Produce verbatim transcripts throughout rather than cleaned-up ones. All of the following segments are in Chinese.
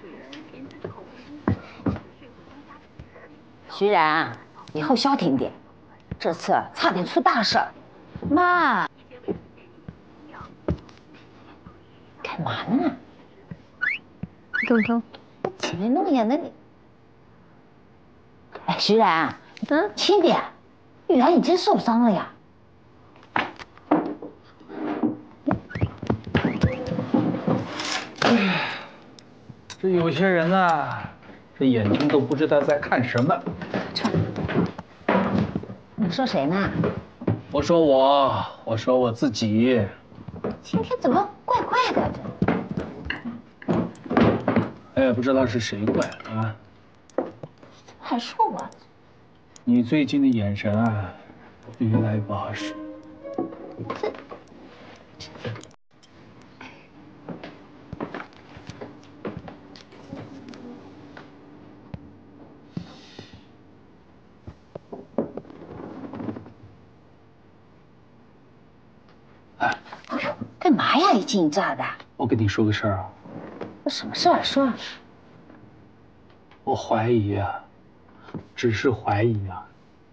徐然，以后消停点，这次差点出大事儿。妈，干嘛呢？ 看看， 起来弄呀，那里。哎，徐然，嗯，轻点，玉兰已经受伤了呀。 这有些人啊，这眼睛都不知道在看什么。 你说谁呢？ 我说我，我说我自己。 今天怎么怪怪的？ 我也不知道是谁怪了啊。 还说我？ 你最近的眼神啊，越来越不好使。 这。 干嘛呀？一惊一乍的。 我跟你说个事儿啊。 什么事儿？说。 我怀疑啊，只是怀疑啊。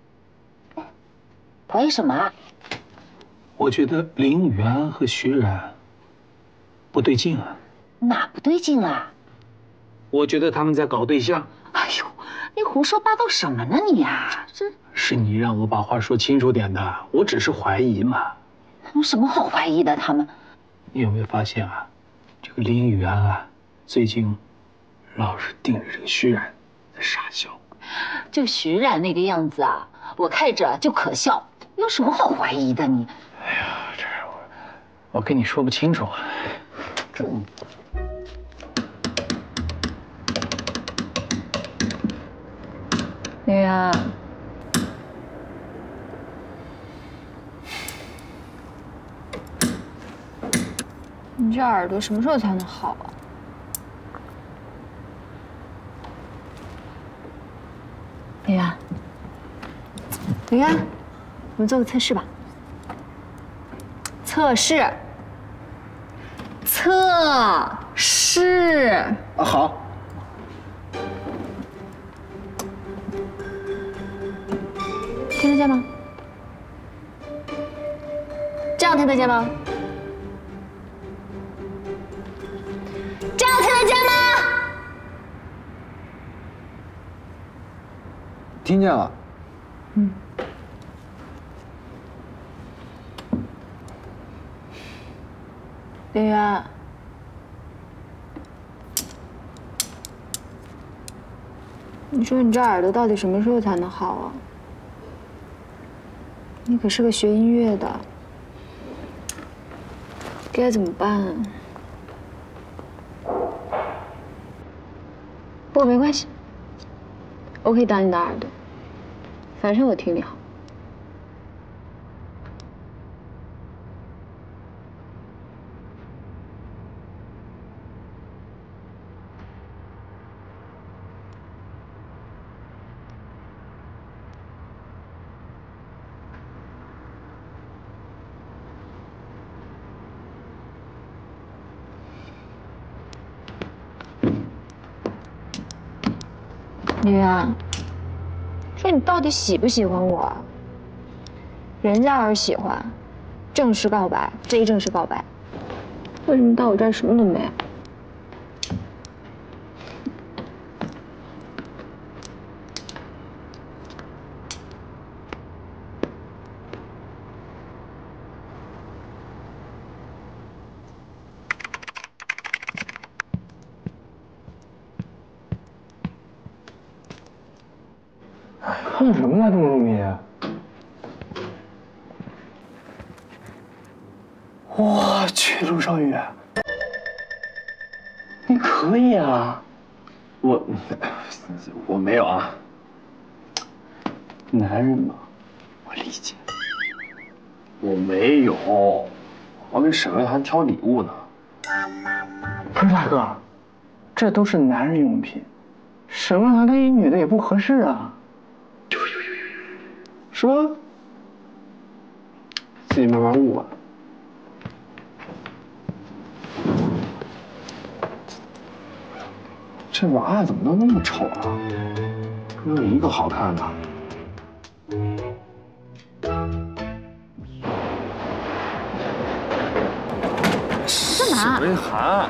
怀疑什么？ 我觉得林yu安和徐冉不对劲啊。 哪不对劲啊？ 我觉得他们在搞对象。 哎呦，你胡说八道什么呢你呀？这是你让我把话说清楚点的，我只是怀疑嘛。 有什么好怀疑的？他们。 你有没有发现啊，这个林yu安啊，最近老是盯着这个徐冉在傻笑。 这个徐冉那个样子啊，我看着就可笑，有什么好怀疑的你？ 哎呀，这我我跟你说不清楚啊。这。 林安。 你这耳朵什么时候才能好啊？林安，林安，我们做个测试吧。测试，测试。 啊，好。 听得见吗？这样听得见吗？ 这样听得见吗？ 听见了。 嗯。林渊，你说你这耳朵到底什么时候才能好啊？你可是个学音乐的，该怎么办啊？ 不过没关系，我可以当你的耳朵，反正我听力好。林渊，说你到底喜不喜欢我啊？人家要是喜欢，正式告白，非正式告白。为什么到我这儿什么都没有？ 看什么呢？这么入迷？我去，陆少宇，你可以啊！我我没有啊。男人嘛，我理解。我没有，我给沈文涵挑礼物呢。不是大哥，这都是男人用品，沈文涵跟一女的也不合适啊。 是吧？自己慢慢悟吧。 这娃怎么都那么丑啊？没有一个好看的。 干嘛？ 沈微寒，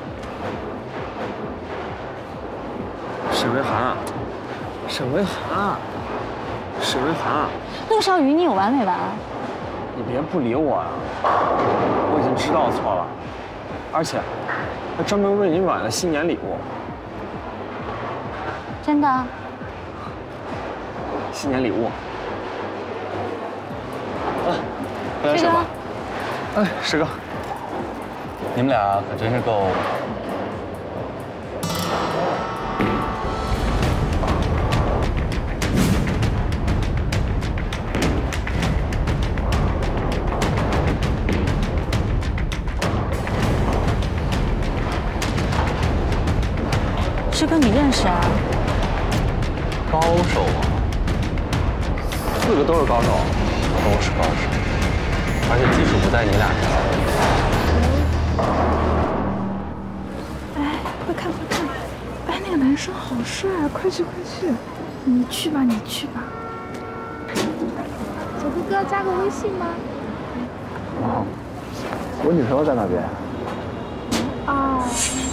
沈微寒，沈微寒，沈微寒。 陆少宇，你有完没完？ 你别不理我啊！我已经知道错了，而且还专门为你买了新年礼物。 真的？ 新年礼物。啊， 这个。 哎，石哥， 你们俩可真是够。 师哥，你认识啊？ 高手啊！ 四个都是高手， 都是高手，而且技术不在你俩这儿。 哎，快看快看！哎，那个男生好帅啊！快去快去！你去吧，你去吧。小哥哥，加个微信吗？ 哦，我女朋友在那边。 哦。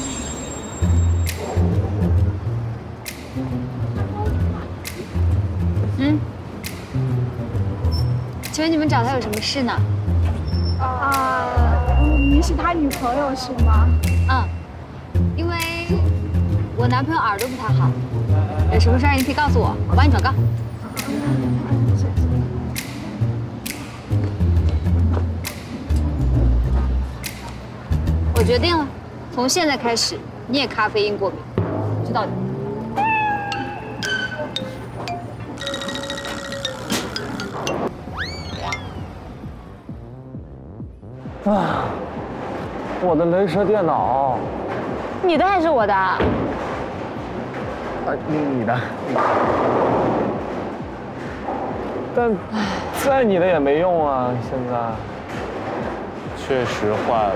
嗯，请问你们找他有什么事呢？ 啊，你是他女朋友是吗？ 嗯，因为我男朋友耳朵不太好，有什么事儿你可以告诉我，我帮你转告。我决定了，从现在开始你也咖啡因过敏，知道的。 啊！我的雷蛇电脑， 你的还是我的？ 啊，你你的，但在你的也没用啊，现在确实坏了。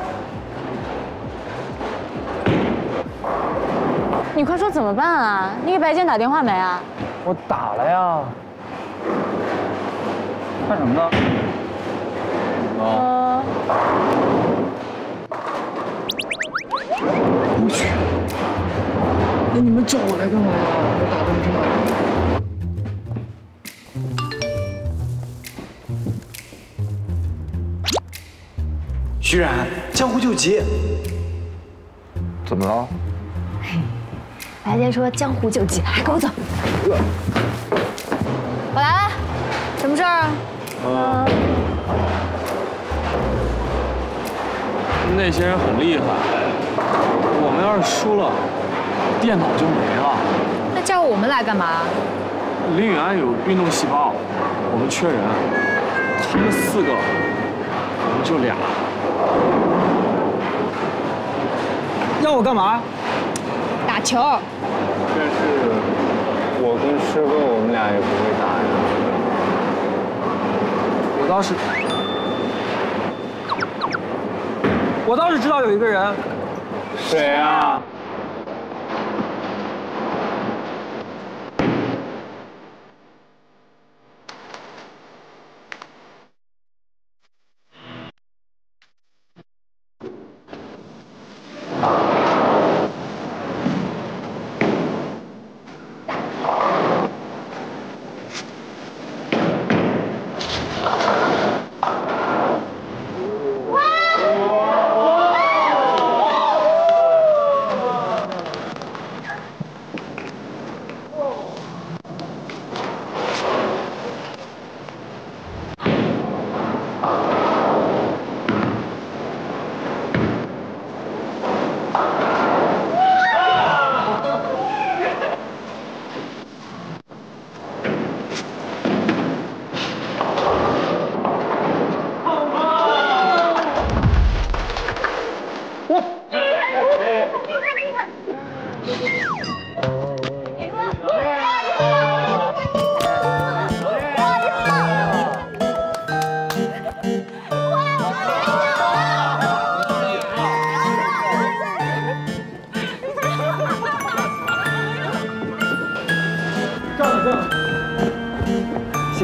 你快说怎么办啊？你给白健打电话没啊？ 我打了呀。 干什么呢？ 呃。 我去！那你们找我来干嘛呀？我打的这么。 徐冉，江湖救急！ 怎么了？ 白健说江湖救急，跟我走。 我来了，什么事儿啊？ 嗯。那些人很厉害，我们要是输了，电脑就没了。 那叫我们来干嘛？ 林允安有运动细胞，我们缺人，他们四个，我们就俩。要我干嘛？ 打球。 但是，我跟师哥我们俩也不会打呀。 我倒是，我倒是知道有一个人。 谁啊？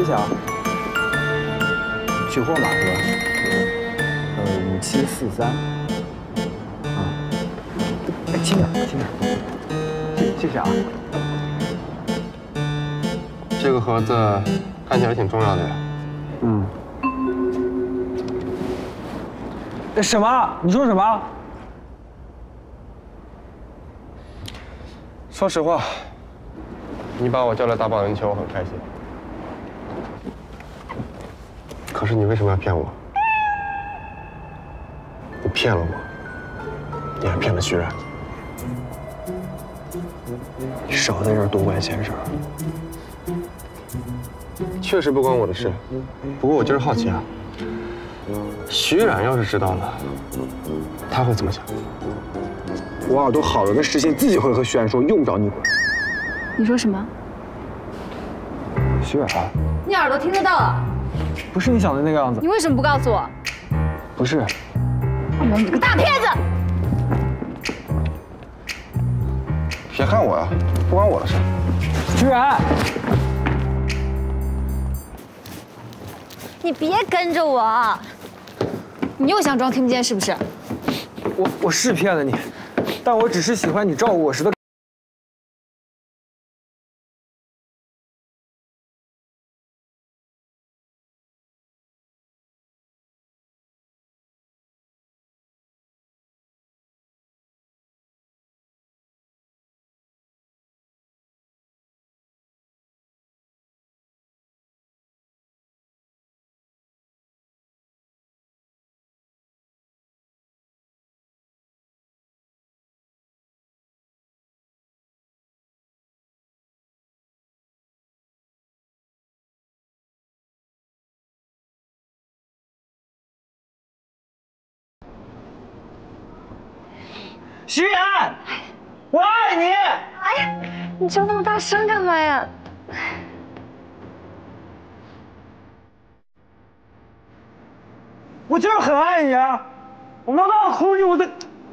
息啊。取货码是吧？呃，五七四三。啊。哎，轻点，轻点。谢谢谢啊。 这个盒子看起来挺重要的呀。 嗯。什么？你说什么？ 说实话，你把我叫来打保龄球，我很开心。可是你为什么要骗我？你骗了我，你还骗了徐然。 你少在这儿多管闲事。 确实不关我的事，不过我就是好奇啊。徐冉要是知道了，他会怎么想？ 我耳朵好了的事情自己会和徐冉说，用不着你管。 你说什么？ 徐冉， 你耳朵听得到啊？ 不是你想的那个样子。 你为什么不告诉我？ 不是。 你这个大骗子！ 别看我呀，不关我的事。 徐冉， 你别跟着我！你又想装听不见是不是？ 我我是骗了你，但我只是喜欢你照顾我时的。徐冉，我爱你！ 哎呀，你叫那么大声干嘛呀？ 我就是很爱你啊！我没有办法控制我的。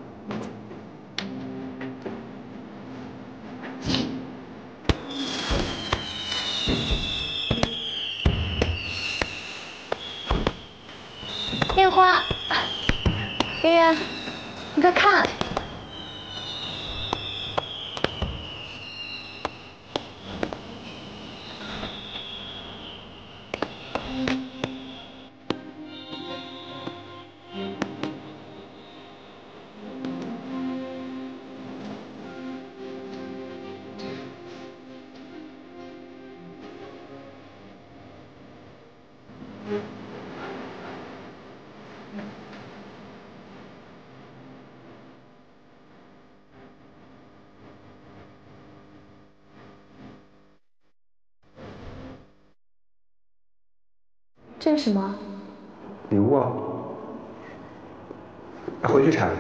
烟花，圆圆，你快看。这是什么？ 礼物啊，回去拆。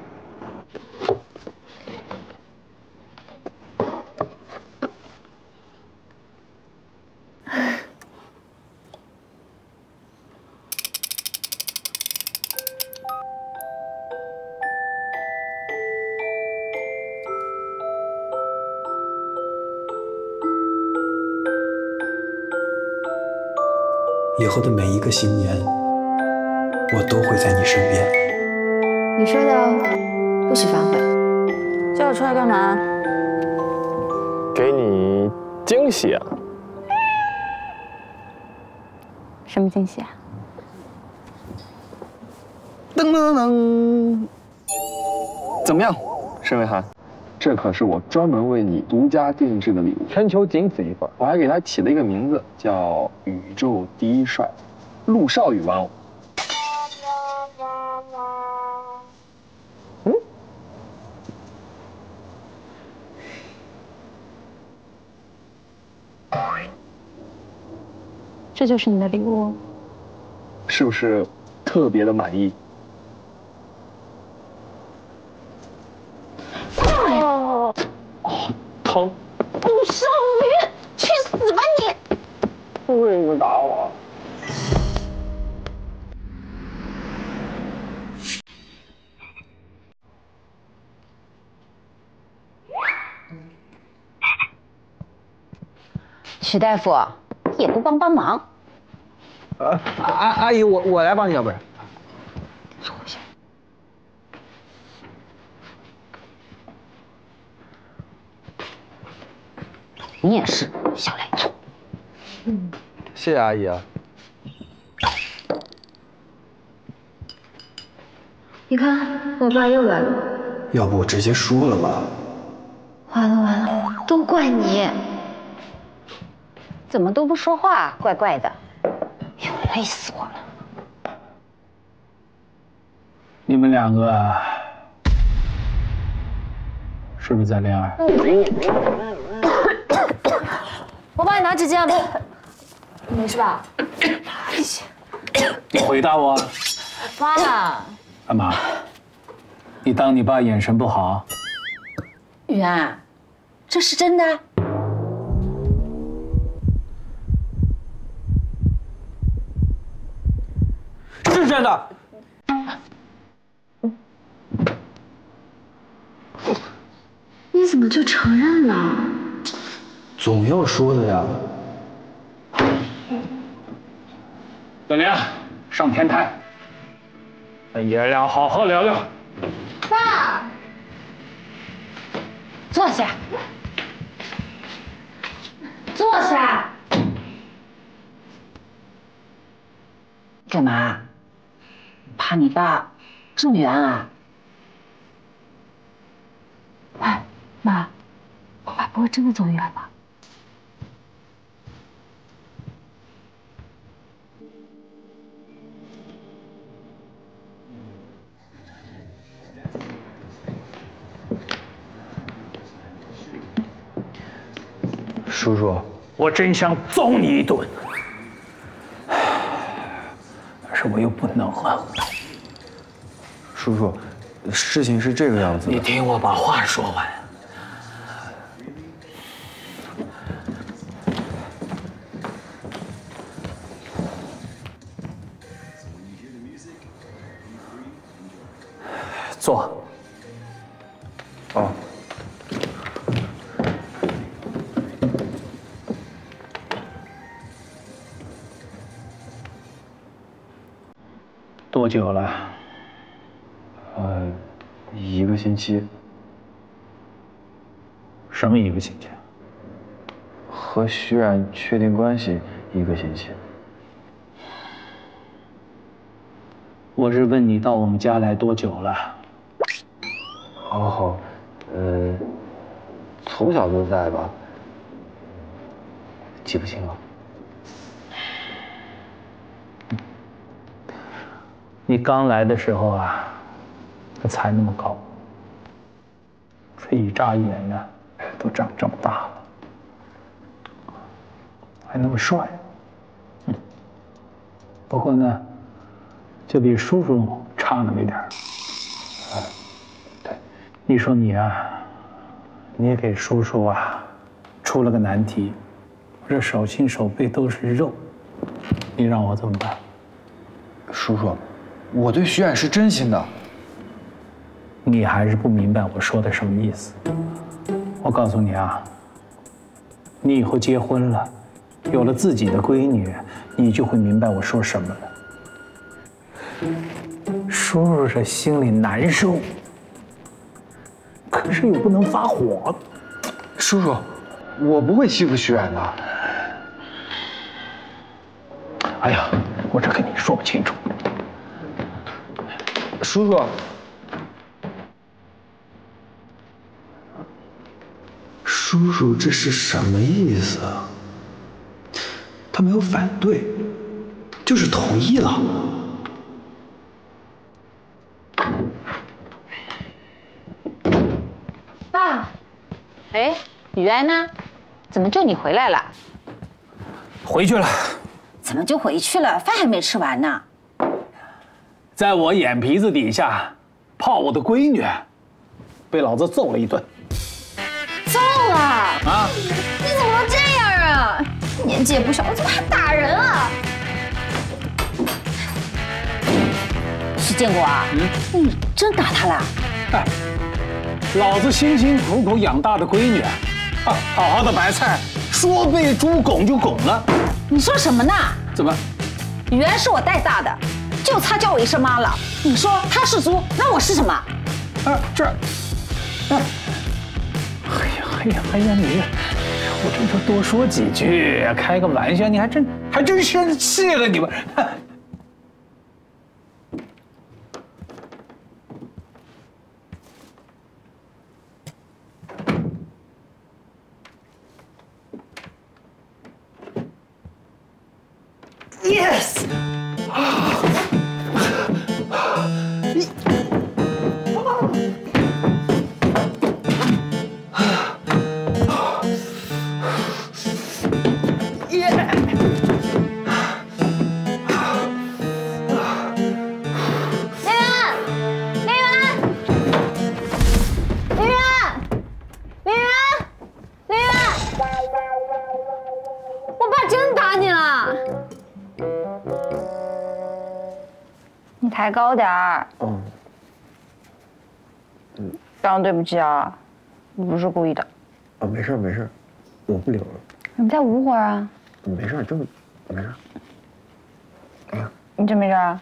以后的每一个新年，我都会在你身边。 你说的不许反悔。 叫我出来干嘛？ 给你惊喜啊！ 什么惊喜啊？ 噔噔噔！怎么样，申伟涵？这可是我专门为你独家定制的礼物， 全球仅此一份。 我还给它起了一个名字，叫“宇宙第一帅”，陆少宇玩偶。嗯， 这就是你的礼物， 是不是特别的满意？哦，哦，疼！ 陆少宇，去死吧你！ 为什么打我？ 曲大夫， 也不帮帮忙。 呃，阿阿姨，我我来帮你，要不然。 坐下。你也是，小来头。 嗯，谢谢阿姨啊。 你看，我爸又来了。 要不我直接说了吧？ 完了完了，都怪你！ 怎么都不说话，怪怪的。哎呦，累死我了！ 你们两个是不是在恋爱？ 我帮你拿纸巾啊，没事吧？ 你回答我。 爸。 干嘛？你当你爸眼神不好？ 雨安，这是真的？ 是真的。 你怎么就承认了？ 总要说的呀。 小莲，上天台，跟爷俩好好聊聊。 爸， 坐下，坐下。干嘛？怕你爸这么远啊？ 哎，妈，我爸不会真的走远吧？ 叔叔， 我真想揍你一顿，但是我又不能啊。 叔叔，事情是这个样子的。 你听我把话说完。坐。 哦。 多久了？ 呃，一个星期。 什么一个星期？ 和徐冉确定关系一个星期。 我是问你到我们家来多久了？ 哦，呃，从小都在吧，记不清了。 你刚来的时候啊，才那么高，这一眨眼呀，都长这么大了，还那么帅。嗯，不过呢，就比叔叔差那么一点儿。啊，对，你说你啊，你也给叔叔啊出了个难题，我这手心手背都是肉，你让我怎么办？ 叔叔。我对徐冉是真心的， 你还是不明白我说的什么意思。我告诉你啊，你以后结婚了，有了自己的闺女，你就会明白我说什么了。叔叔这心里难受，可是又不能发火。 叔叔，我不会欺负徐冉的。 哎呀，我这跟你说不清楚。 叔叔， 叔叔这是什么意思啊？他没有反对，就是同意了。 爸，哎，雨安呢？怎么就你回来了？ 回去了。 怎么就回去了？饭还没吃完呢。 在我眼皮子底下泡我的闺女，被老子揍了一顿。 揍了啊！ 你怎么能这样啊？年纪也不小了，怎么还打人啊？ 徐建国啊，嗯，你真打他了？ 哎，老子辛辛苦苦养大的闺女，啊，好好的白菜，说被猪拱就拱了。 你说什么呢？ 怎么？ 雨安是我带大的，就差叫我一声妈了。你说他是猪，那我是什么？ 啊，这，啊，哎呀哎呀哎呀，你，我这说多说几句，开个玩笑，你还真还真生气了，你们。Yes！ 抬高点儿。 嗯。 嗯。非常对不起啊，我不是故意的。 啊，没事没事，我不留了。 你再捂会儿啊。 没事，真没事。哎呀， 你真没事啊？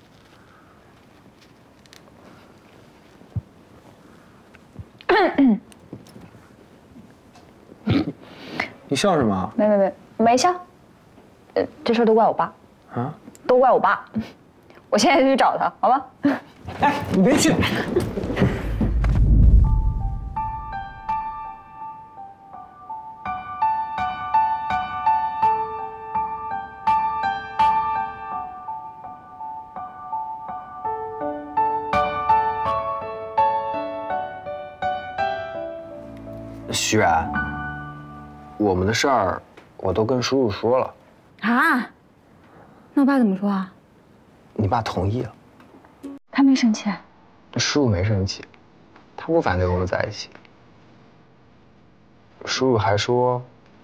嗯。你笑什么？ 没没没，没笑。呃，这事都怪我爸。 啊？ 都怪我爸。我现在就去找他，好吧？ 哎，你别去。徐然，我们的事儿我都跟叔叔说了。 啊？那我爸怎么说啊？ 你爸同意了。 他没生气。 叔叔没生气，他不反对我们在一起。叔叔还说，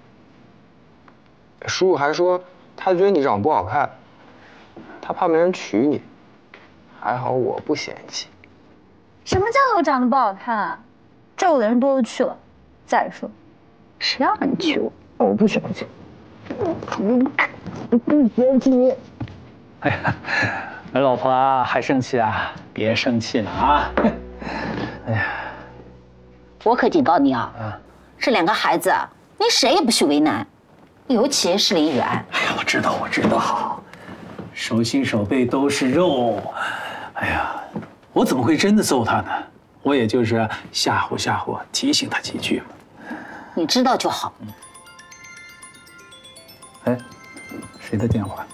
叔叔还说，他觉得你长得不好看，他怕没人娶你。还好我不嫌弃。 什么叫我长得不好看啊？照顾的人多了去了。再说，谁要让你娶我？我不嫌弃。我不嫌弃你。 哎呀，老婆啊，还生气啊？别生气了啊！哎呀， 我可警告你啊， 啊， 这两个孩子，你谁也不许为难，尤其是林远。 哎呀，我知道，我知道，手心手背都是肉。哎呀，我怎么会真的揍他呢？我也就是吓唬吓唬，提醒他几句嘛。 你知道就好。 哎，谁的电话？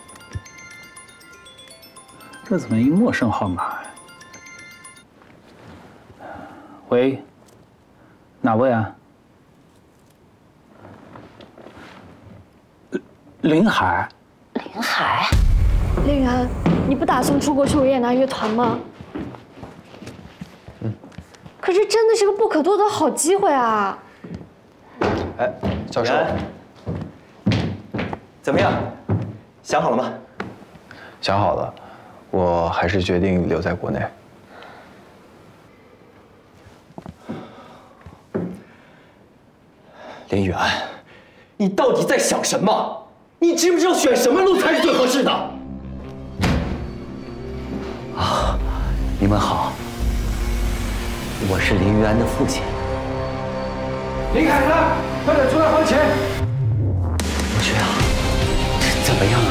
这怎么一陌生号码呀？喂，哪位啊？林海。 林海。 林然，你不打算出国去维也纳乐团吗？ 嗯。 可是真的是个不可多得好机会啊！ 哎，教授，怎么样？想好了吗？ 想好了。我还是决定留在国内。 林雨安，你到底在想什么？你知不知道选什么路才是最合适的？啊，你们好，我是林雨安的父亲。 林海呢？快点出来还钱！ 不是啊，这怎么样啊？